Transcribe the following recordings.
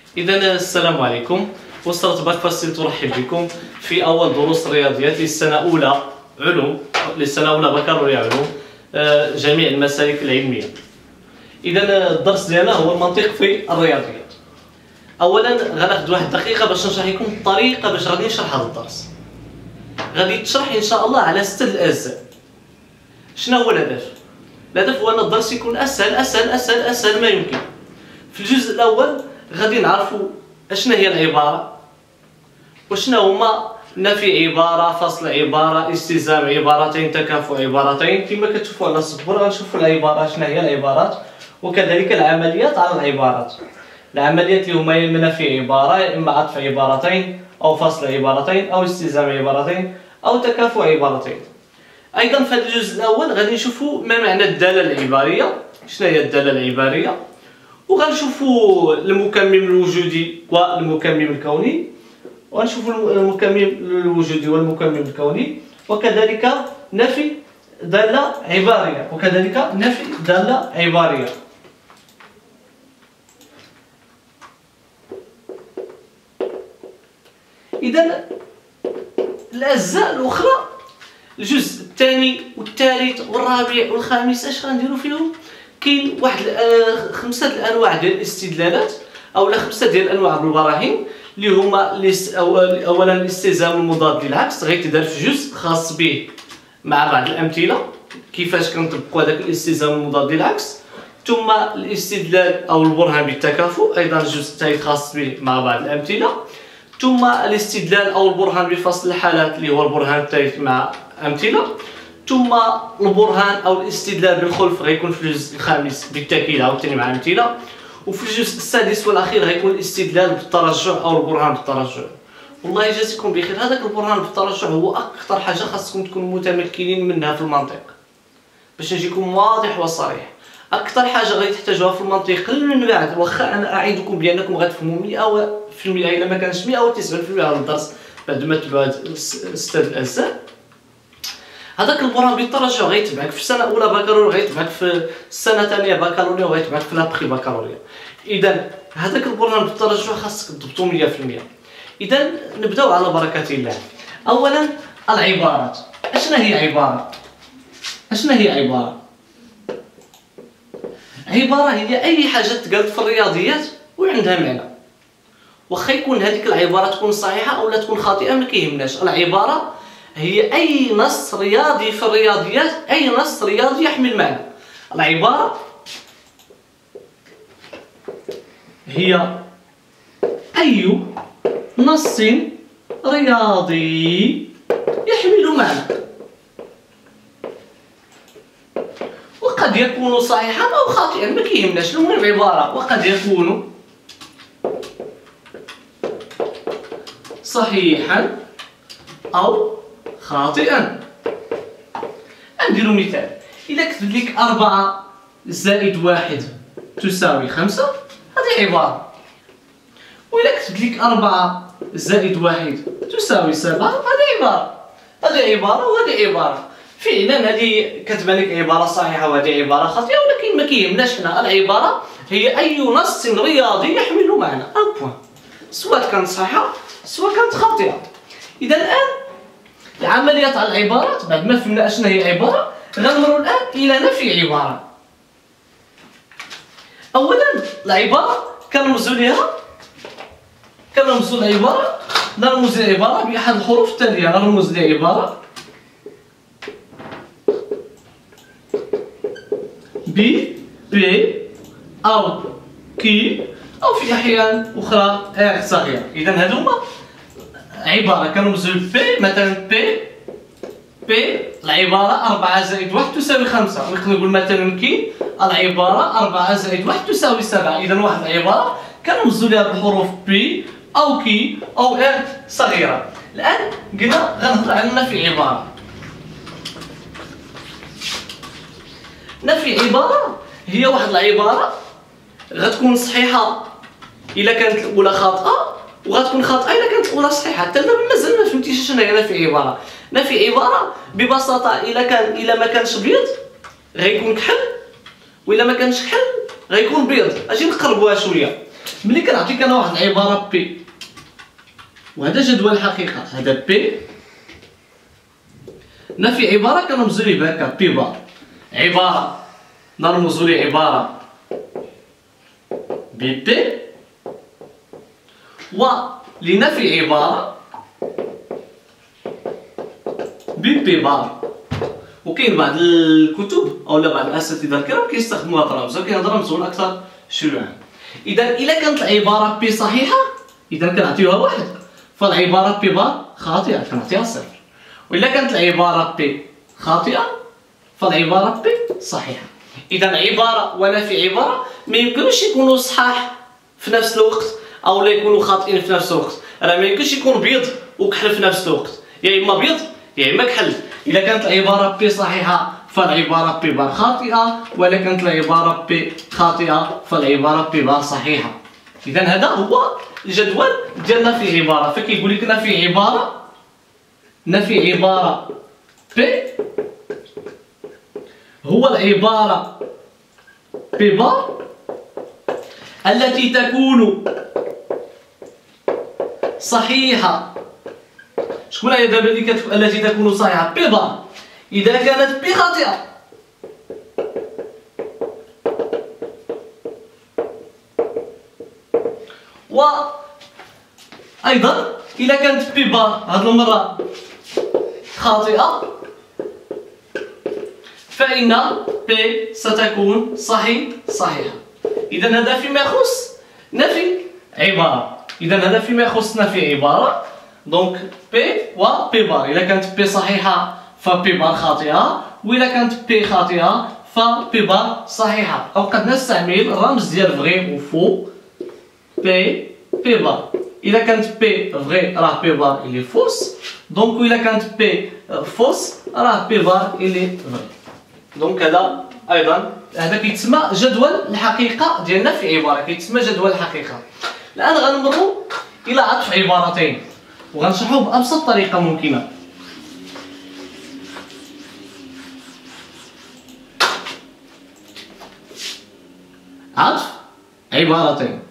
إذا السلام عليكم. وصلت باك فاسيل ترحب بكم في أول دروس الرياضيات للسنة أولى علوم، للسنة أولى بكالوريا علوم، جميع المسالك العلمية. إذا الدرس ديالنا هو المنطق في الرياضيات. أولا غناخد واحد الدقيقة باش نشرح لكم الطريقة باش غادي نشرح هذا الدرس. غادي تشرح إن شاء الله على 6 الأجزاء. شنو هو الهدف؟ الهدف هو أن الدرس يكون أسهل ما يمكن. في الجزء الأول غادي نعرفوا اشنا هي العبارة، وشنا هما نفي عبارة، فصل عبارة، استلزام عبارتين، تكافؤ عبارتين. كما كتشوفوا على السبورة غنشوفوا العبارة شنا هي العبارات، وكذلك العمليات على العبارات. العمليات اللي هما يا اما نفي عبارة، يا اما عطف عبارتين، أو فصل عبارتين، أو استلزام عبارتين، أو تكافؤ عبارتين. أيضا في هذا الجزء الأول غادي نشوفوا ما معنى الدالة العبارية، شنا هي الدالة العبارية، وغنشوفوا المكمل الوجودي والمكمل الكوني، وغنشوفوا المكمل الوجودي والمكمل الكوني، وكذلك نفي دالة عبارية، إذا الأجزاء الأخرى الجزء الثاني والثالث والرابع والخامس اش غنديروا فيهم؟ كاين واحد 5 الانواع ديال الاستدلالات، اولا 5 ديال انواع البراهين اللي هما اولا الاستلزام المضاد للعكس، غيتدار في جزء خاص به مع بعض الامثله كيفاش كنطبقوا هذاك الاستلزام المضاد للعكس، ثم الاستدلال او البرهان بالتكافؤ، ايضا الجزء الثالث خاص به مع بعض الامثله، ثم الاستدلال او البرهان بفصل الحالات اللي هو البرهان الثالث مع امثله، ثم البرهان او الاستدلال بالخلف غيكون في الجزء الخامس بالتاكيد عاوتاني مع امثله، وفي الجزء السادس والاخير غيكون الاستدلال بالترجع او البرهان بالترجع. والله يجازيكم بخير، هذاك البرهان بالترجع هو اكثر حاجه خاصكم تكونوا متمكنين منها في المنطق. باش نجيكم واضح وصريح، اكثر حاجه غادي تحتاجوها في المنطق من بعد، واخا انا اعدكم بانكم غتفهموا 100% الا ما كانش 190% هذا الدرس بعد ما تبعوا هاد 6 الاجزاء. هذاك البرهان بالترجع غيتبعك في السنه اولى بكالوريا، غيتبعك في السنه الثانيه بكالوريا، وغيتبعك في لابخي بكالوريا. اذا هذاك البرهان بالترجع خاصك تضبطو 100%. اذا نبداو على بركه الله. اولا العبارات. اشنا هي عباره؟ عباره هي اي حاجه تقالت في الرياضيات وعندها معنى، واخا يكون هذيك العباره تكون صحيحه او لا تكون خاطئه ما كيهمناش. العباره هي أي نص رياضي في الرياضيات، أي نص رياضي يحمل معنى. العبارة هي أي نص رياضي يحمل معنى، وقد يكون صحيحا أو خاطئا ما كيهمناش، المهم عبارة. وقد يكون صحيحا أو خاطئا. نديرو مثال، إلا كتب لك 4 زائد 1 تساوي 5 هذه عبارة، وإلا كتب لك 4 زائد 1 تساوي 7 هذه عبارة وهذه عبارة. فعلا هذه كتبان لك عبارة صحيحة وهذه عبارة خاطئة، ولكن ما كيهمناش حنا. العبارة هي أي نص رياضي يحمل معنى، سواء كانت صحيحة سواء كانت خاطئة. إذا الآن العمليات على العبارات، بعد ما فهمنا اشنا هي عبارة، غنمروا الآن إلى نفي عبارة. أولا العبارة كنرمزوا العبارة، نرمز العبارة بأحد الحروف التالية. نرمز لعبارة ب أو كي، أو في أحيان أخرى ار صغيرة. إذا هذوما عبارة كنرمزو بي، مثلا بي العبارة 4 زائد 1 تساوي 5. نقدر نقول مثلا كي العبارة 4 زائد 1 تساوي 7. إذا واحد العبارة كنرمزو لها بالحروف بي أو كي أو ار صغيرة. الآن قلنا غنهضر على نفي عبارة. نفي عبارة هي واحد العبارة غتكون صحيحة إلا كانت الأولى خاطئة، وغتكون خاطئه الا كانت الاولى صحيحه. حتى دابا مازال ما فهمتيش شنو هي نفي عباره. نفي عباره ببساطه الا ما كانش بيض غيكون كحل، والا ما كانش كحل غيكون بيض. اجي نقربوها شويه. ملي كنعطيك انا واحد العباره بي، وهذا جدول الحقيقه، هذا بي نفي عباره كنرمزو ليه بهكا بي بار، عباره نرمزو ليه عباره بي بي، ولنفي عباره بي بي بار. وكاين بعض الكتب اولا بعض الاساتذه الكرام كيستخدموا هذا الرمز، ولكن هذا الرمز هو الاكثر شيوعا. اذا الا كانت العباره بي صحيحه اذا كنعطيوها واحد، فالعباره بي بار خاطئه كنعطيها صفر. والا كانت العباره بي خاطئه فالعباره بي صحيحه. اذا عباره ونفي عباره ما يمكنش يكونوا صحاح في نفس الوقت او لا يكونوا خاطئين في نفس الوقت. راه ما يمكنش يكون بيض وكحل في نفس الوقت، يا اما بيض يا اما كحل. اذا كانت العباره بي صحيحه فالعباره بي بار خاطئه، ولا كانت العباره بي خاطئه فالعباره بي بار صحيحه. اذا هذا هو الجدول ديالنا في عباره. فكيقول لك نفي عباره بي هو العباره بي بار التي تكون صحيحه. شكون هي دابا اللي التي تكون صحيحه؟ بي بار. اذا كانت بي خاطئه وايضا اذا كانت بي بار هذه المره خاطئه فان بي ستكون صحيحه. اذا هذا فيما يخص نفي عباره. اذا هذا فيما يخص نفي عباره. دونك بي و بي بار، اذا كانت بي صحيحه فبي بار خاطئه، واذا كانت بي خاطئه فبي بار صحيحه. او قد نستعمل الرمز ديال فغي و فو بي بار. اذا كانت بي فغي راه بي بار اللي فوس، دونك اذا كانت بي فوس راه بي بار اللي فغي. دونك هذا ايضا هذا كيتسمى جدول الحقيقه ديالنا في عباره، كيتسمى جدول الحقيقه. الان غنمروا الى عطف عبارتين وغنشرحوه بابسط طريقه ممكنه. عطف عبارتين.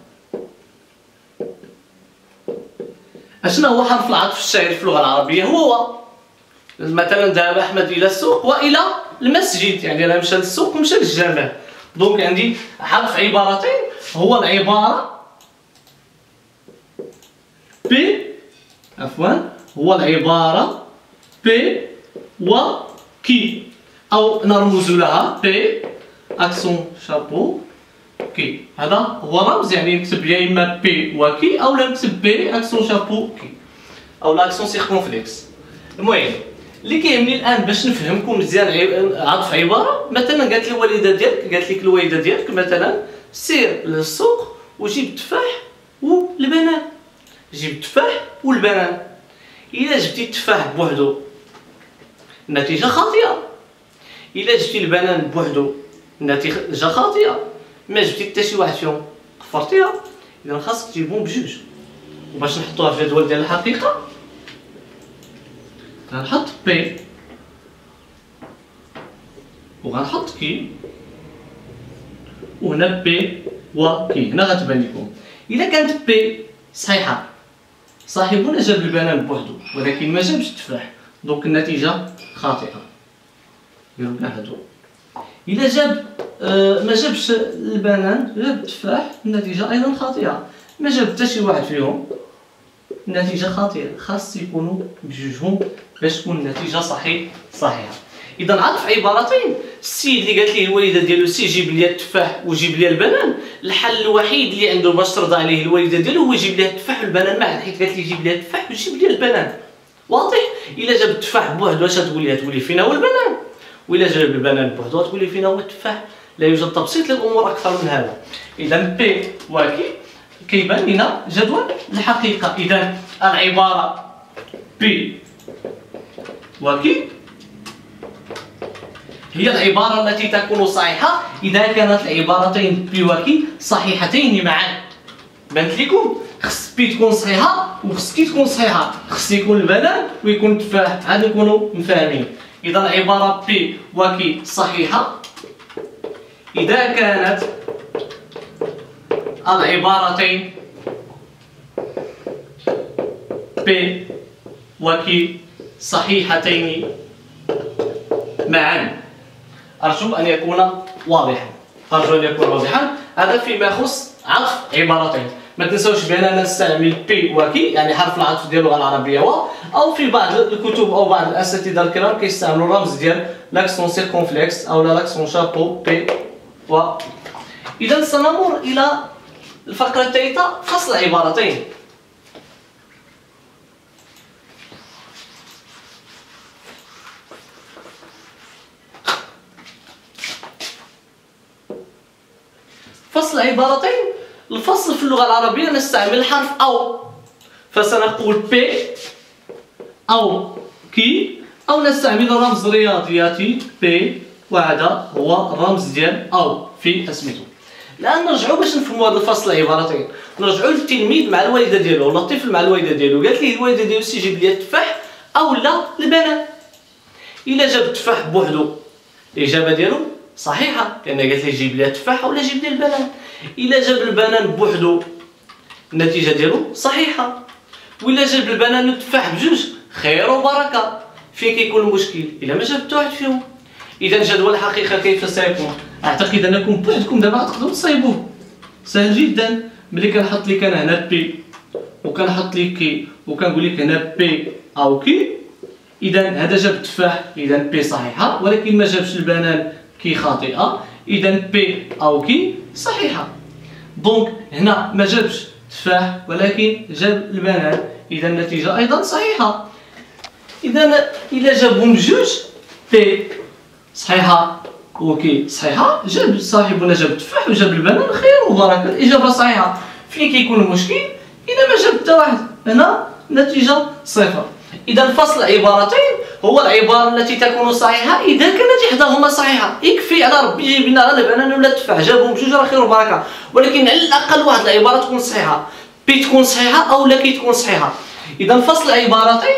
اشنو هو حرف العطف الشائع في اللغه العربيه؟ هو مثلا ذهب احمد الى السوق والى المسجد، يعني راه مشى للسوق ومشى للجامع. دونك عندي حرف عبارتين هو العباره بي هو العباره بي و كي، او نرمز لها بي اكسون شابو كي. هذا هو رمز، يعني نكتب يا اما بي وكي او لا نكتب بي اكسون شابو كي او لاكسون سيركونفليكس. المهم اللي كيهمني الان باش نفهمكم مزيان عطف عباره. مثلا قالت لي الوالده ديالك، قالت لك الوالده ديالك مثلا سير للسوق وجيب التفاح والبنان. جيب التفاح والبنان. الا جبتي التفاح بوحدو النتيجه خاطئه، الا جبتي البنان بوحدو النتيجه خاطئه، ما جبتي حتى شي واحد فيهم قفرتيها. اذا خاصك تجيبهم بجوج. وباش نحطوها في الجدول ديال الحقيقه غنحط بي وغنحط كي، وهنا بي وكي. هنا غتبان لكم الا كانت بي صحيحه صاحبنا جاب البنان بوحدو ولكن ما جابش التفاح، دونك النتيجه خاطئه. ديروا كاع هادو. الا جاب ما جابش البنان جاب التفاح النتيجه ايضا خاطئه. ما جاب حتى شي واحد فيهم النتيجه خاطئه. خاص يكونوا بجوجهم باش تكون النتيجه صحيحه. اذا عطف عبارتين. السيد اللي قالت ليه الوالده ديالو سي جيب لي التفاح وجيب لي البنان، الحل الوحيد اللي عنده باش ترضى عليه الوالده ديالو هو يجيب ليها التفاح والبنان معا، حيت قالت لي جيب لي التفاح وجيب لي البنان. واضح؟ الا جاب التفاح بوحدو اش تقول لي؟ تقول لي فينا هو البنان. والا جاب البنان بوحدو تقول لي فينا هو التفاح. لا يوجد تبسيط للامور اكثر من هذا. اذا بي وكي كيبان لنا جدول الحقيقه. اذا العباره بي وكي هي العبارة التي تكون صحيحة إذا كانت العبارتين بي وكي صحيحتين معا. بانت لكم؟ خص بي تكون صحيحة وخص كي تكون صحيحة. خص يكون البنان ويكون التفاح. عاد نكونوا مفاهمين. إذا العبارة بي وكي صحيحة إذا كانت العبارتين P وكي صحيحتين معا. أرجو أن يكون واضحا. هذا فيما يخص عطف عبارتين. ما تنسوش بأننا نستعمل بي وكي، يعني حرف العطف ديال اللغة العربية أو في بعض الكتب أو بعض الأساتذة الكرام كيستعملوا الرمز ديال لاكسون سيركونفلكس أو لاكسون شابو بي و. إذا سنمر إلى الفقرة الثالثة، فصل عبارتين. فصل عبارتين. الفصل في اللغة العربية نستعمل الحرف أو، فسنقول بي أو كي، أو نستعمل رمز رياضياتي بي، وهذا هو الرمز ديال أو في اسمته. الآن نرجعوا باش نفهموا هذا الفصل عبارتين. نرجعوا للتلميذ مع الوالدة ديالو ولا الطفل مع الوالدة ديالو، قالت ليه الوالدة ديالو سي جيب لي التفاح أو لا البنان. إلا جاب التفاح بوحدو الإجابة ديالو صحيحة، لأن قالت ليه جيب لي التفاح ولا جيب لي البنان. إلا جاب البنان بوحدو النتيجة ديالو صحيحة، وإلا جاب البنان والتفاح بجوج خير وبركة. فين كيكون المشكل؟ إلا ما جاب حتى واحد فيهم. إذا جدول الحقيقة كيف سيكون؟ أعتقد أنكم بوحدكم دابا غتقدروا تصايبوه، سهل جدا. ملي كنحط لك أنا هنا بي وكنحط لك كي وكنقول لك هنا بي أو كي، إذا هذا جاب التفاح إذا بي صحيحة، ولكن ما جابش البنان كي خاطئة، إذا بي أو كي صحيحة. دونك هنا ما جابش تفاح ولكن جاب البنان، إذا النتيجة أيضا صحيحة. إذا إلا جابهم بجوج بي صحيحة وكي صحيحة، جاب صاحبنا جاب التفاح وجاب البنان خير وبركة، الإجابة صحيحة. فين كيكون المشكل؟ إذا ما جاب حتى واحد، هنا النتيجة صفر. إذا فصل عبارتين هو العبارة التي تكون صحيحة إذا كانت إحداهما صحيحة. يكفي على ربي يجيب لنا البنان ولا التفاح، جابهم بجوج راه خير وبركة، ولكن على الأقل واحد العبارة تكون صحيحة، بي تكون صحيحة أو لا كي تكون صحيحة. إذا فصل عبارتين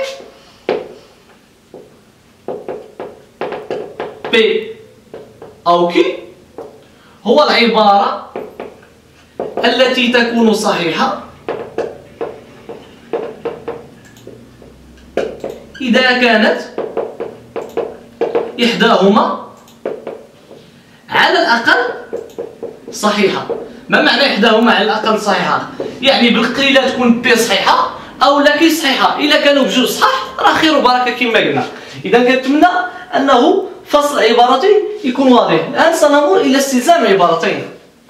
بي أو كي هو العبارة التي تكون صحيحة إذا كانت إحداهما على الأقل صحيحة. ما معنى إحداهما على الأقل صحيحة؟ يعني بالقليلة تكون بي صحيحة أو لا كي صحيحة. إلا كانوا بجوج صح راه خير وبركة كما قلنا. إذا كنتمنى أنه فصل عبارتين يكون واضح. الآن سنمر إلى استلزام عبارتين.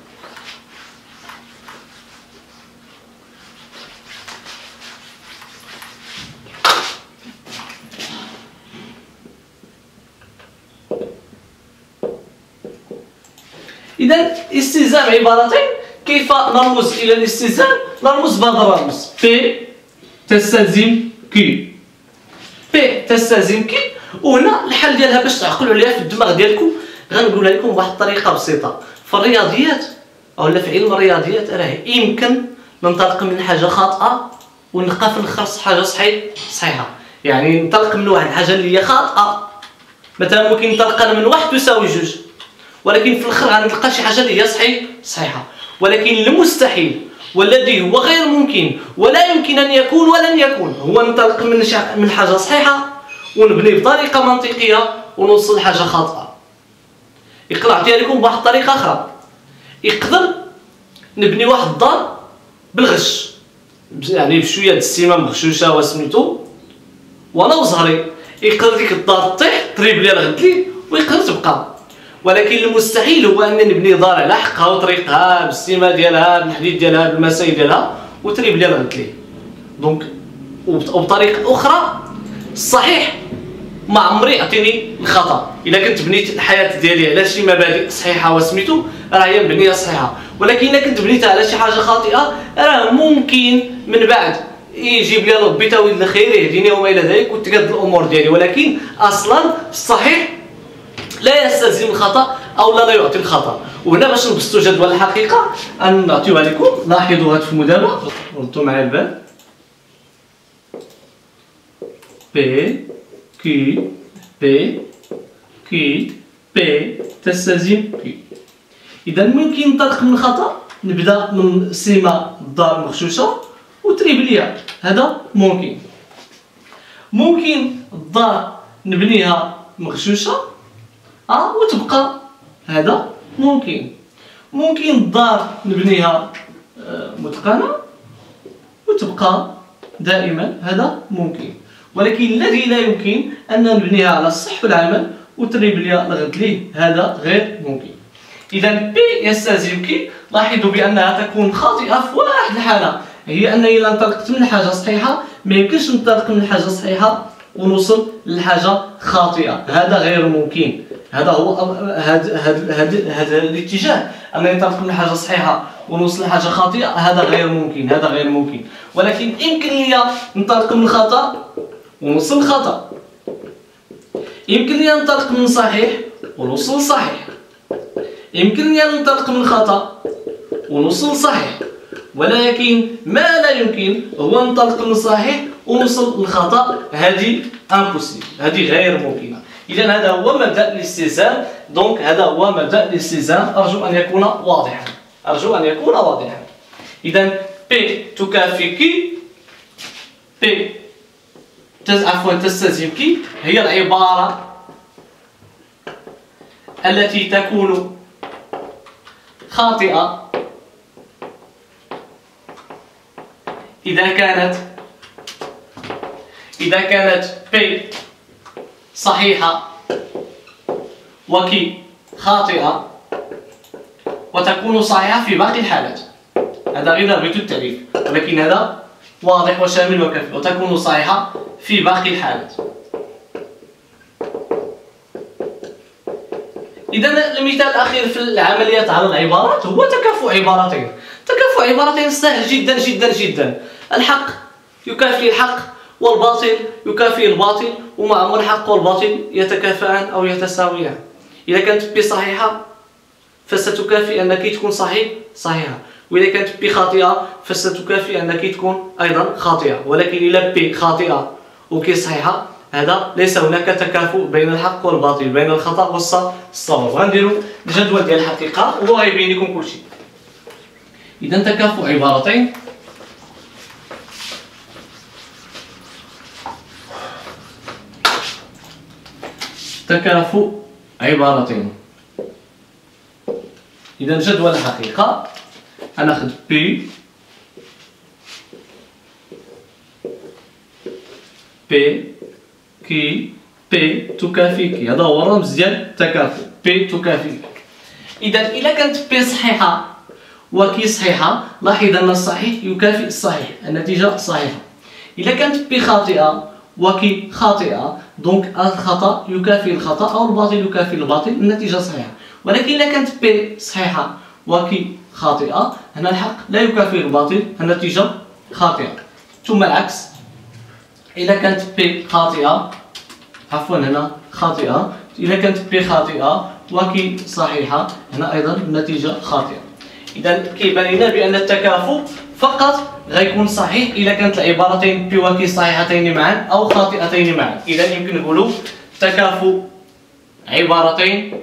إذا استلزام عبارتين، كيف نرمز إلى الاستلزام؟ نرمز بهذا الرمز بي تستلزم كي، بي تستلزم كي. وهنا الحل ديالها باش تعقلوا عليها في الدماغ ديالكم غنقولها لكم بواحد الطريقه بسيطه. في الرياضيات اولا في علم الرياضيات راه يمكن ننطلق من حاجه خاطئه ونلقى في الاخر حاجه صحيحه. يعني ننطلق من واحد الحاجه اللي هي خاطئه، مثلا ممكن ننطلق انا من واحد تساوي جوج، ولكن في الاخر غنلقى شي حاجه اللي هي صحيحه. ولكن المستحيل والذي هو غير ممكن ولا يمكن ان يكون ولن يكون هو ننطلق من حاجه صحيحه ونبني بطريقه منطقيه ونوصل لحاجه خاطئه. يقدر نعطيها لكم بواحد الطريقه اخرى. يقدر نبني واحد الدار بالغش، يعني بشويه د السيمه مغشوشه وسميتو وانا وزهري، يقدر ديك الدار طيح تريب لي الغدلي ويقدر تبقى. ولكن المستحيل هو ان نبني دار على حقها وطريقها بالسيمه ديالها بالحديد ديالها بالمساي ديالها وتريب لي الغدلي. دونك وبطريقه اخرى الصحيح ما عمري يعطيني الخطا. الا كنت بنيت الحياه ديالي على شي مبادئ صحيحه وسميتو راه هي مبنيه صحيحه، ولكن الا كنت بنيتها على شي حاجه خاطئه راه ممكن من بعد يجيب لي ربي تاويل الخير يهديني وما الى ذلك وتقاد الامور ديالي. ولكن اصلا الصحيح لا يستلزم الخطا او لا يعطي الخطا. وهنا باش نبسطوا جدول الحقيقه ان نعطيوها لكم. لاحظوا هاد في المدابه، ردوا معايا البال. بي كي بي كي بي تستلزم كي. اذا ممكن ننطلق من الخطا نبدا من سيما الدار مغشوشه وتريبليه، هذا ممكن. ممكن الدار نبنيها مغشوشه وتبقى، هذا ممكن. ممكن الدار نبنيها متقنه وتبقى دائما، هذا ممكن. ولكن الذي لا يمكن أن نبنيها على الصح والعمل وتريبليا الغد ليه، هذا غير ممكن. إذا بي يستلزمك، لاحظوا بأنها تكون خاطئة في واحد الحالة، هي أنني إذا انطلقت من حاجة صحيحة ما يمكنش ننطلق من حاجة صحيحة ونوصل لحاجة خاطئة، هذا غير ممكن. هذا هو هذا الاتجاه، أنني ننطلق من حاجة صحيحة ونوصل لحاجة خاطئة، هذا غير ممكن، هذا غير ممكن. ولكن يمكن لي ننطلق من الخطأ ونوصل للخطأ، يمكن لي ننطلق من صحيح ونوصل لصحيح، يمكن لي ننطلق من خطأ ونوصل لصحيح. ولكن ما لا يمكن هو ننطلق من صحيح ونوصل للخطأ، هذه امبوسيبل، هذه غير ممكنة. إذا هذا هو مبدأ الاستلزام. دونك هذا هو مبدأ الاستلزام، أرجو أن يكون واضحا، أرجو أن يكون واضحا. إذا بي تكافئ كي، بي عفوا تستلزم كي، هي العبارة التي تكون خاطئة إذا كانت بي صحيحة وكي خاطئة، وتكون صحيحة في باقي الحالات. هذا غير ضربة التعريف، ولكن هذا واضح وشامل وكافي، وتكون صحيحة في باقي الحالات. إذا المثال الأخير في العمليات على العبارات هو تكافؤ عبارتين. تكافؤ عبارتين سهل جدا جدا جدا. الحق يكافئ الحق والباطل يكافئ الباطل، ومع الحق والباطل يتكافئان أو يتساويان. إذا كانت بي صحيحة فستكافئ أنك تكون صحيحة، وإذا كانت بي خاطئة فستكافئ أنك تكون أيضا خاطئة. ولكن إذا بي خاطئة وكي صحيحة، هذا ليس هناك تكافؤ بين الحق والباطل، بين الخطأ والصواب. غنديروا الجدول ديال الحقيقة وهو غيبين لكم كل شيء. إذا تكافؤ عبارتين، تكافؤ عبارتين. إذا جدول الحقيقة أناخذ بي كي بي تكافئ كي، هذا هو الرمز ديال التكافؤ، بي تكافئ. إذا كانت بي صحيحة وكي صحيحة، لاحظ أن الصحيح يكافئ الصحيح، النتيجة صحيحة. إذا كانت بي خاطئة وكي خاطئة، دونك الخطأ يكافئ الخطأ أو الباطل يكافئ الباطل، النتيجة صحيحة. ولكن إذا كانت بي صحيحة وكي خاطئة، هنا الحق لا يكافئ الباطل، النتيجة خاطئة. ثم العكس، إذا كانت بي خاطئة، عفوا هنا خاطئة، إذا كانت بي خاطئة وكي صحيحة، هنا أيضا النتيجة خاطئة. إذا كيبان لنا بأن التكافؤ فقط غيكون صحيح إذا كانت العبارتين بي وكي صحيحتين معا أو خاطئتين معا. إذا يمكن نقولوا تكافؤ عبارتين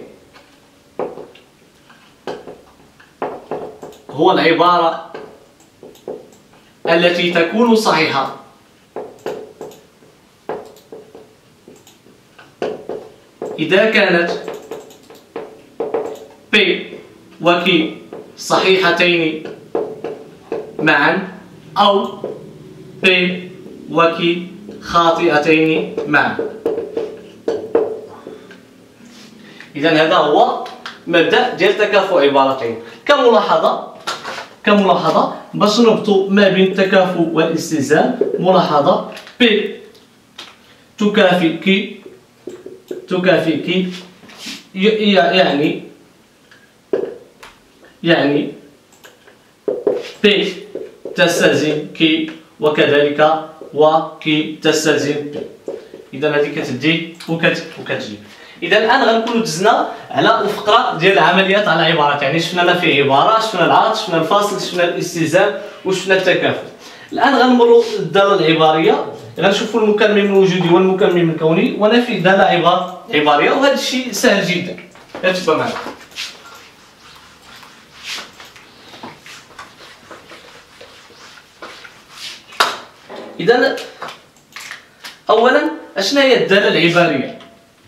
هو العبارة التي تكون صحيحة إذا كانت بي وكي صحيحتين معا أو بي وكي خاطئتين معا. إذا هذا هو مبدأ ديال تكافؤ عبارتين. كملاحظة باش نربطوا ما بين التكافؤ والاستلزام، ملاحظة بي تكافئ كي يعني بي تستلزم كي، وكذلك وكي تستلزم بي. إذا هذه كتدي وكتجيب. إذا الآن غنكونوا دزنا على الفقرة ديال العمليات على العبارات، يعني شفنا في عبارة، شفنا العطف، شفنا الفاصل، شفنا الاستلزام وشفنا التكافؤ. الآن غنمروا للدالة العبارية، غنشوفوا المكمل الوجودي والمكمل الكوني ونفي دالة عبارية، وهذا الشيء سهل جدا. تبع معنا. إذا أولا أشنا هي الدالة العبارية؟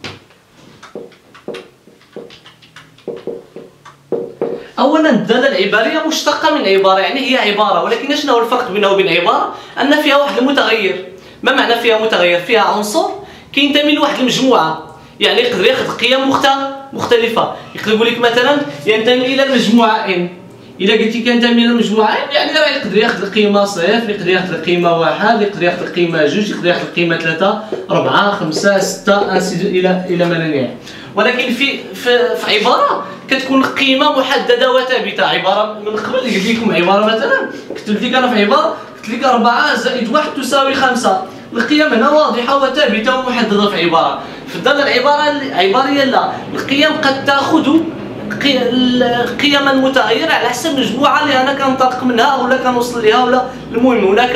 أولا الدالة العبارية مشتقة من عبارة، يعني هي عبارة، ولكن شنو هو الفرق بينها وبين عبارة؟ أن فيها واحد المتغير. ما معنى فيها متغير؟ فيها عنصر كينتمي لواحد المجموعة، يعني يقدر ياخذ قيم مختلفة. يقدر يقول لك مثلا ينتمي إلى المجموعة n. إلا قلتي كينتمي إلى المجموعة n يعني راه يقدر ياخذ القيمة 0، يقدر ياخذ القيمة 1، يقدر ياخذ القيمة 2، يقدر ياخذ القيمة 3 4 5 6 إلى ما لا نهاية. ولكن في عبارة كتكون قيمة محددة وثابتة. عبارة من قبل قلت لكم عبارة مثلا، كتبت لك أنا في عبارة قلت لك 4 زائد 1 تساوي 5. القيم هنا واضحة وثابتة ومحددة في عبارة. في الدالة العبارية لا، القيم قد تأخذ قيما متغيرة على حسب المجموعة اللي أنا كنطلق منها ولا كنوصل لها، ولا المهم هناك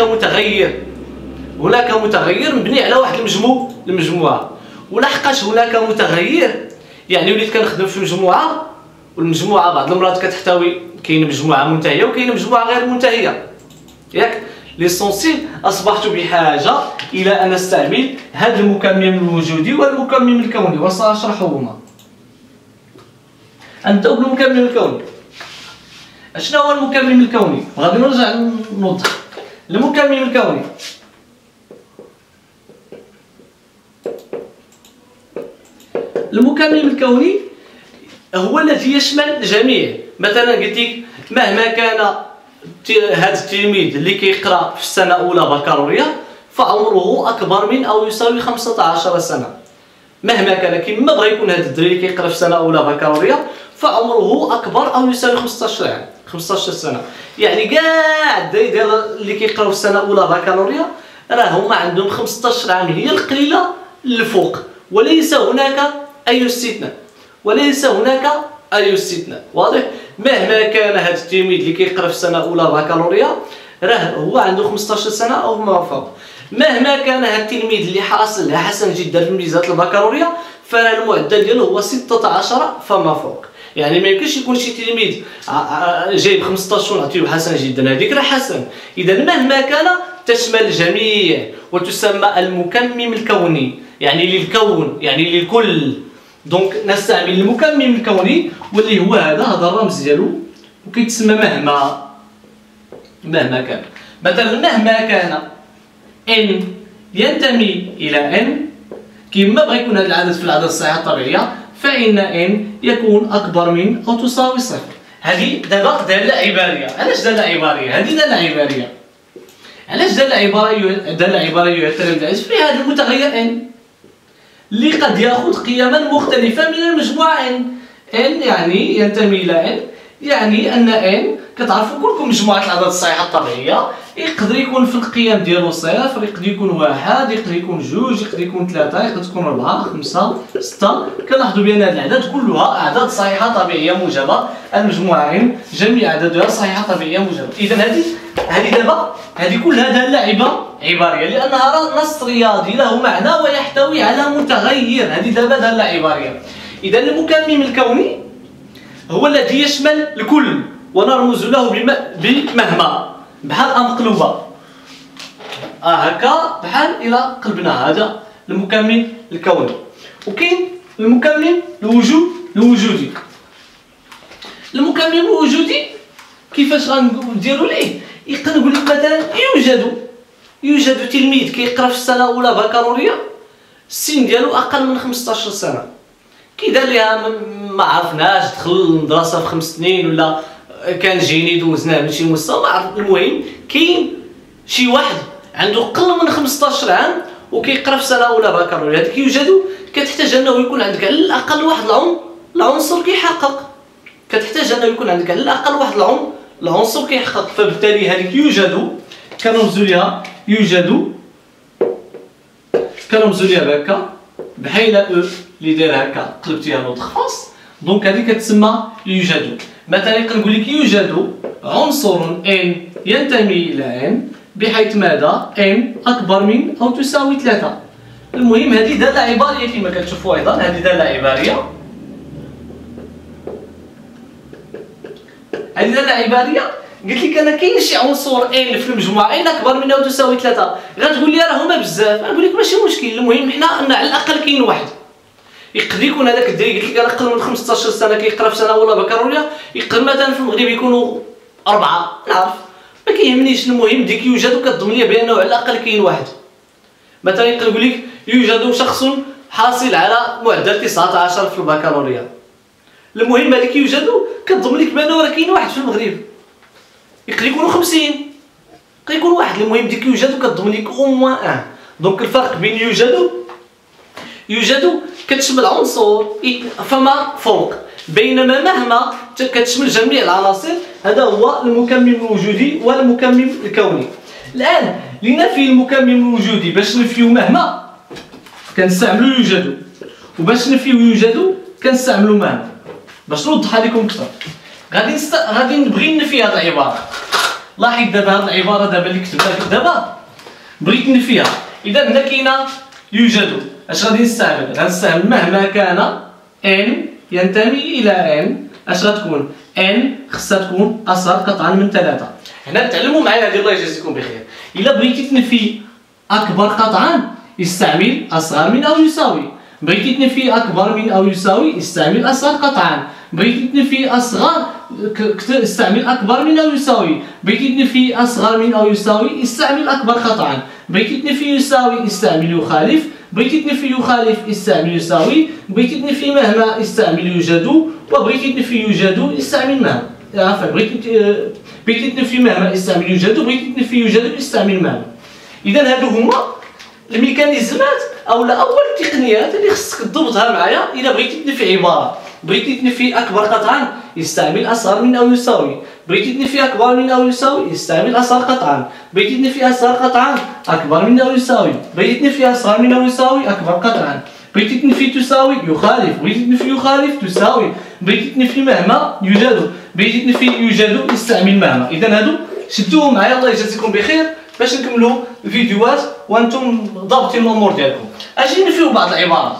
متغير مبني على واحد المجموعة. ولحقاش هناك متغير يعني وليت كنخدم في مجموعة، والمجموعة بعض المرات كتحتوي، كاين مجموعة منتهية وكاين مجموعة غير منتهية، ياك؟ ليسونسيل أصبحت بحاجة إلى أن أستعمل هذا المكمم الوجودي والمكمم الكوني، وسأشرحهما. نبداو بالمكمم الكوني. شنو هو المكمم الكوني؟ غادي نرجع نوضح. المكمم الكوني هو الذي يشمل الجميع. مثلا قلت لك مهما كان هذا التلميذ اللي كيقرا في السنه الاولى بكالوريا فعمره اكبر من او يساوي 15 سنه. مهما كان، كيما بغى يكون هذا الدري اللي كيقرا في السنه الاولى بكالوريا فعمره اكبر او يساوي 15 عام، 15 سنه. يعني كاع الدراري ديال اللي كيقراو في السنه الاولى بكالوريا راه هما عندهم 15 عام، هي القليله للفوق، وليس هناك اي استثناء. واضح؟ مهما كان هذا التلميذ اللي كيقرا في السنه الاولى بكالوريا راه هو عنده 15 سنه او ما فوق. مهما كان هذا التلميذ اللي حاصل حسن جدا في ميزات البكالوريا فراه المعدل ديالو هو 16 فما فوق. يعني ما يمكنش يكون شي تلميذ جايب 15 ونعطيو حسن جدا، هذيك راه حسن. اذا مهما كان تشمل الجميع وتسمى المكمم الكوني، يعني للكون، يعني للكل. دونك نستعمل المكمم الكوني واللي هو هذا الرمز ديالو، وكيتسمى مهما كان. مثلا مهما كان n ينتمي الى n، كيما بغى يكون هذا العدد في العدد الصحيحه الطبيعيه فإن n يكون أكبر من أو تساوي صفر. هذه دابا دالة عبارية. علاش دالة عبارية؟ هذه دالة عبارية. علاش دالة عبارية في هذا المتغير n اللي قد يأخذ قيما مختلفة من المجموعة n يعني ينتمي إلى n، يعني أن n كتعرفوا كلكم مجموعة الأعداد الصحيحة الطبيعية يقدر يكون في القيم ديالو صفر، يقدر يكون 1، يقدر يكون 2، يقدر يكون 3، يقدر تكون 4 5 6. كنلاحظوا بأن هذه الأعداد كلها أعداد صحيحة طبيعية موجبة، المجموعة n جميع أعدادها صحيحة طبيعية موجبة. إذا هذه دابا هذه كلها دالة عبارية لأنها نص رياضي له معنى ويحتوي على متغير. هذه دابا دالة عبارية. إذا المكمم الكوني هو الذي يشمل الكل ونرمز له بمهما، بحال مقلوبة هكا، بحال إلى قلبنا. هذا المكمم الكوني. وكاين المكمم الوجودي. المكمم الوجودي كيفاش غنديروا ليه؟ يقدر نقول لك مثلا يوجد تلميذ كيقرا في السنه الاولى بكالوريا السن ديالو اقل من 15 سنه، كيدار ليها ما عرفناش، دخل المدرسه في 5 سنين ولا كان جيني دوزناه من شي مستوى ما عرف. المهم كاين شي واحد عنده اقل من 15 عام وكيقرا في سنه اولى بكالوريا، هذاك يوجد كتحتاج انه يكون عندك على الاقل واحد العنصر كيحقق، كتحتاج انه يكون عندك على الاقل واحد العنصر كيحقق. فبالتالي هذيك يوجد كنرمزوا ليها بهكا، بحال اللي داير هكا قلبتيها نوت خاص. دونك هذه كتسمى يوجد. مثلا يقدر نقول لك يوجد عنصر n ينتمي الى n بحيث ماذا؟ n اكبر من او تساوي 3. المهم هذه دالة عبارية كما كتشوفوا ايضا، هذه دالة عبارية. قلت لك انا كاين شي عنصر ان في المجموعه ان اكبر من او تساوي 3، غتقول لي راه هما بزاف، غنقول لك ماشي مشكل، المهم حنا ان على الاقل كاين واحد. يقدر يكون هذاك الدري قلت لك انا اقل من 15 سنه كيقرا في سنه اولى بكالوريا، يقدر مثلا في المغرب يكونوا 4، نعرف ما كيهمنيش، المهم ديك يوجد كتضمن لي بانه على الاقل كاين واحد. مثلا يقدر يقول لك يوجد شخص حاصل على معدل 19 في البكالوريا، المهم هذيك يوجد كتضمن لك بانه راه كاين واحد في المغرب. يقدر يكونوا 50، يقدر يكون واحد، المهم ديك يوجد كتضمن لك او موان ان. دونك الفرق بين يوجد كتشمل عنصر فما فوق، بينما مهما كتشمل جميع العناصر. هذا هو المكمل الوجودي والمكمل الكوني. الان لنفي المكمل الوجودي باش نفيو مهما كنستعملوا يوجد، وباش نفيو يوجد كنستعملوا مهما. باش نوضحها لكم اكثر غادي نبغي نفي هذه العباره. لاحظ دابا هذه العباره دابا اللي كتبتها لك دابا بغيت نفيها. اذا هنا كاينه يوجد، اش غادي نستعمل؟ غنستعمل مهما كان ان ينتمي الى ان، اش غتكون؟ ان خصها تكون اصغر قطعا من 3. هنا تعلموا معايا هذه، الله يجازيكم بخير. الا بغيتي تنفي اكبر قطعا استعمل اصغر من او يساوي، بغيتي تنفي اكبر من او يساوي استعمل اصغر قطعا، بغيتي تنفي اصغر استعمل اكبر من او يساوي، بغيتي تنفي اصغر من او يساوي استعمل اكبر قطعا، بغيتي تنفي يساوي استعمل يخالف، بغيتي تنفي يخالف استعمل يساوي، بغيتي تنفي مهما استعمل يوجد، وبغيتي تنفي يوجد استعمل مهما. عفوا بغيتي تنفي مهما استعمل يوجد، وبغيتي تنفي يوجد استعمل مهما. اذا هادو هما الميكانيزمات او اول التقنيات اللي خصك تضبطها معايا. الا بغيتي تنفي عباره، بغيتي تنفي اكبر قطعا يستعمل اصغر من او يساوي، بغيتي تنفي اكبر من او يساوي يستعمل اصغر قطعا، بغيتي تنفي اصغر قطعا اكبر من او يساوي، بغيتي تنفي اصغر من او يساوي اكبر قطعا، بغيتي تنفي تساوي يخالف، بغيتي تنفي يخالف تساوي، بغيتي تنفي مهما يوجد، بغيتي تنفي يوجد استعمل مهما. اذا هادو شدوهم معايا الله يجازيكم بخير باش نكملوا الفيديوهات وانتم ضابطين الامور ديالكم. اجي نفيو بعض العبارات.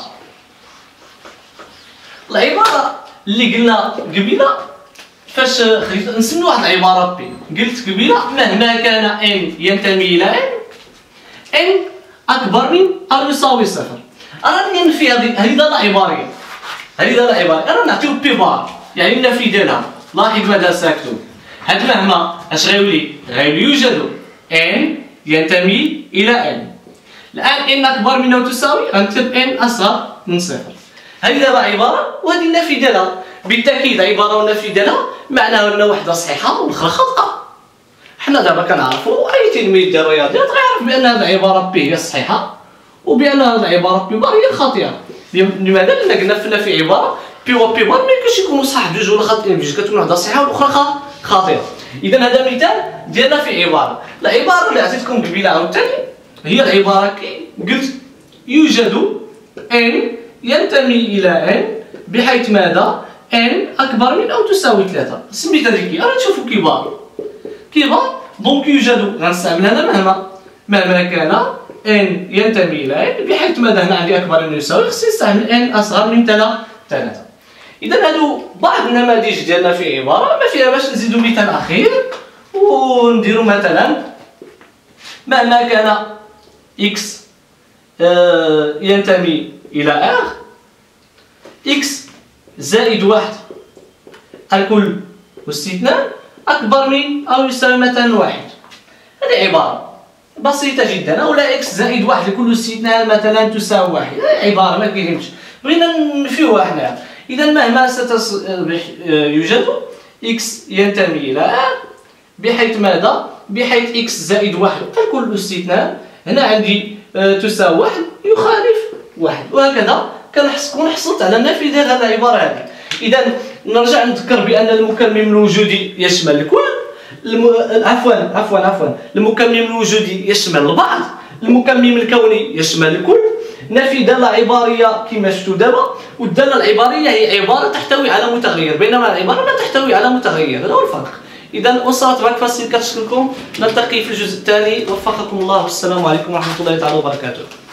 العباره اللي قلنا قبيله فاش نسميو واحد العباره بي، قلت قبيله مهما كان ان ينتمي الى ان اكبر من او يساوي صفر. راني نفي هذه ضله عباريه، هذه ضله عباريه، انا نعطيو بي بار يعني النفي ديالها. لاحظ ماذا ساكتب. هاد مهما اش غيولي؟ غيولي يوجد ان ينتمي الى ان. الان ان اكبر من او تساوي غنكتب ان اصغر من صفر. هذه دابا عباره وهذه النفي ديالها. بالتاكيد عباره والنفي ديالها معناها ان واحده صحيحه والاخرى خاطئه. حنا دابا كنعرفوا اي تلميذ ديال الرياضيات غيعرف بان هذه العباره بي هي الصحيحه وبان هذه العباره بي بار هي الخاطئه. لماذا؟ لان قلنا في النفي عباره بي و بي بار ما يمكنش يكونوا صح بجوج ولا خاطئين، بجوج كتكون واحده صحيحه والاخرى خاطئه. اذا هذا مثال ديالنا في عباره. العباره اللي عطيتكم قبيله عاوتاني هي العباره كي قلت يوجد ان ينتمي الى ان بحيث ماذا؟ ان اكبر من او تساوي 3. سميتها ديك راه تشوفوا كبار دونك يوجد غنستعمل هنا مهما كان ان ينتمي الى ان بحيث ماذا؟ هنا عندي اكبر من يساوي خصني نستعمل ان اصغر من 3. اذا هادو بعض النماذج ديالنا في عباره ما فيها باش نزيدو مثال اخير ونديرو مثلا مهما كان اكس ينتمي الى ار اكس زائد 1 الكل واستثناء اكبر من او يساوي مثلا 1. هذه عباره بسيطه جدا. او لا اكس زائد 1 لكل استثناء مثلا تساوي 1. عباره ما كيهمش بغينا نفيوها حنا. اذا مهما ستصبح يوجد اكس ينتمي الى ار بحيث ماذا؟ بحيث اكس زائد 1 الكل استثناء هنا عندي تساوي 1 يخالف 1 وهكذا. كون حصلت على النفي ديال هذه العباره هذه. اذا نرجع نذكر بان المكمل الوجودي يشمل الكل. عفوا المكمل الوجودي يشمل البعض، المكمل الكوني يشمل الكل. نفي داله عباريه كما شفتوا دابا، والداله العباريه هي عباره تحتوي على متغير بينما العباره لا تحتوي على متغير. هذا هو الفرق. اذا وصلت معك فاصل كنشكركم. نلتقي في الجزء الثاني. وفقكم الله والسلام عليكم ورحمه الله تعالى وبركاته.